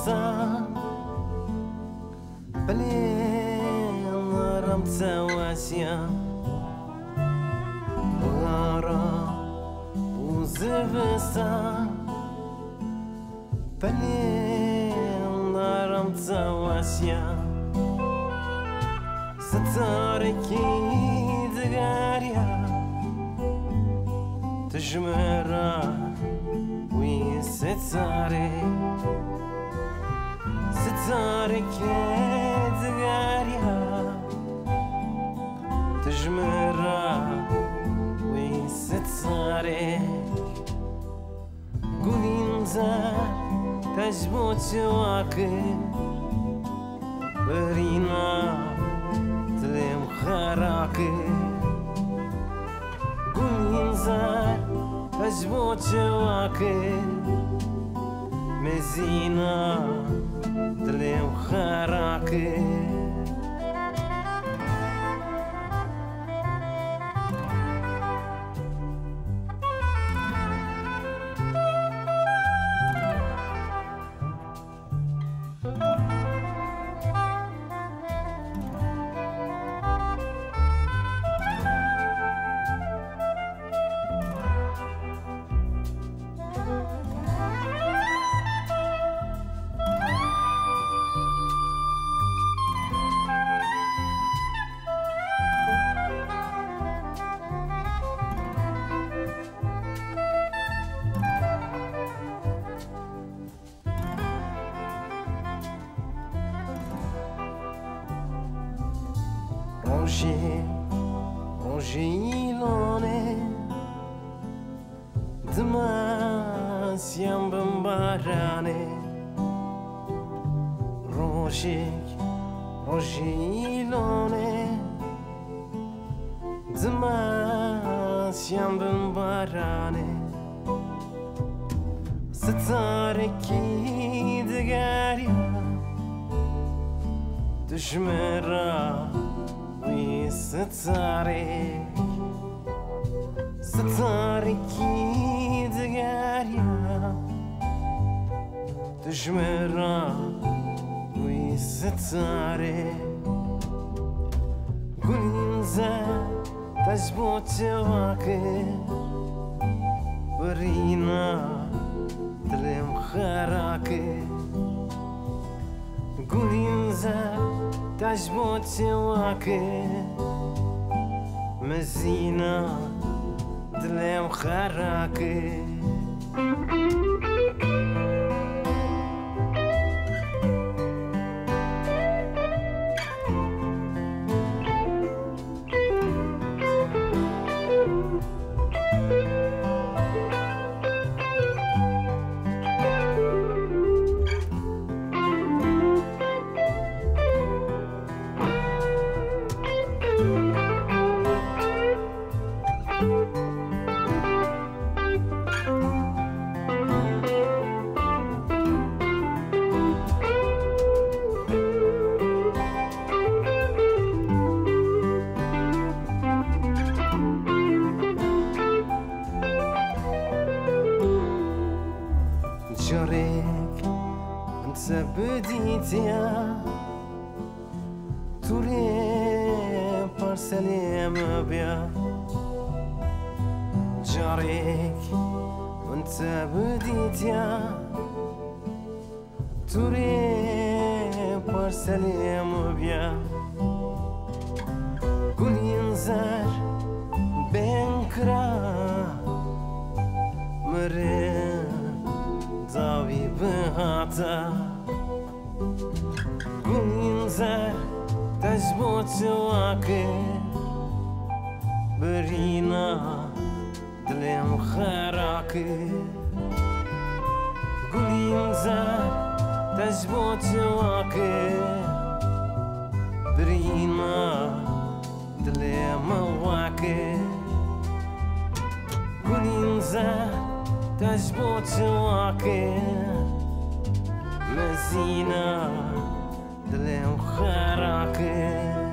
بسا بلين رمت واسيا وغارا وزبسا بلين رمت واسيا ستاركي دقاريا تجمرا ويستاري ستاركي دقاريا تجمرا ويستاري قولين زار تجبوت واكي برينا تلم خراكي قولين زار تجبوت واكي مزينا تلم خراكي Rogilone demasiado bambarane Rogilone demasiado bambarane Satareki de garia Tujmera ستاركي دقاريا تجمرا ويستاري قولين زاد تجبوت واكي برينا تلم خراكي قولين زاد تجبوت واكي مزينا تلم خراكي جارك انت بديتيا توري بارسليم بيا جارك وانت بديتيا توري بارسليم بيا قول ينزار بنكرا مرين زاوي بهاتا قولين زار تجبوت واكي برينا دلم خراكي قولين زار تجبوت واكي برينا دلم واكي قولين زار تجبوت واكي مزينا دلم خراكي